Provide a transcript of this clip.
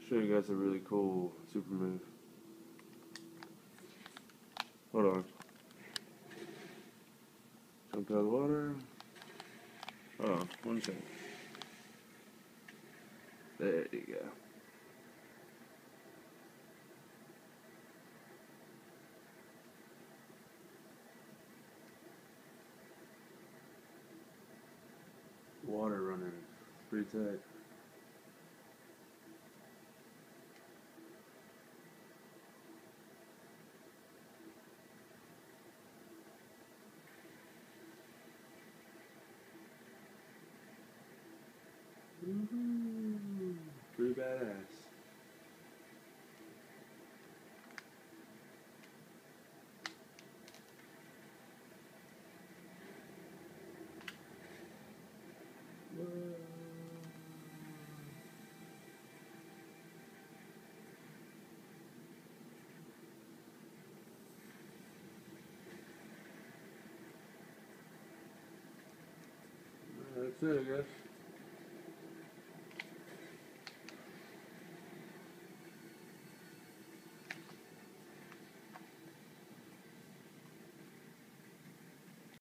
Show you guys a really cool super move. Hold on. Jump out of the water. Hold on, 1 second. There you go. Water running. Pretty tight. Pretty badass. That's it, I guess.